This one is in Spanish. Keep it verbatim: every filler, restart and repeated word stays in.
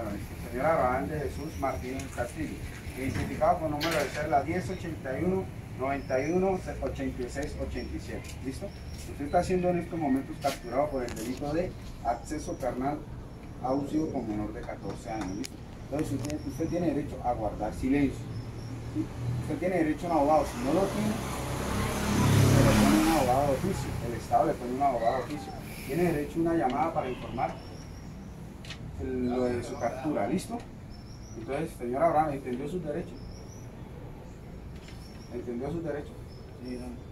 Bueno, listo. Señor Abraham de Jesús Martínez Castillo, identificado con número de cédula diez ochenta y uno noventa y uno ochenta y seis ochenta y siete. ¿Listo? Usted está siendo en estos momentos capturado por el delito de acceso carnal a uso con menor de catorce años. ¿Listo? Entonces usted, usted tiene derecho a guardar silencio. ¿Sí? Usted tiene derecho a un abogado. Si no lo tiene, se le pone un abogado de oficio. El Estado le pone un abogado de oficio. Tiene derecho a una llamada para informar lo de su captura. ¿Listo? Entonces, señor Abraham, ¿entendió sus derechos? ¿Entendió sus derechos? Sí, don.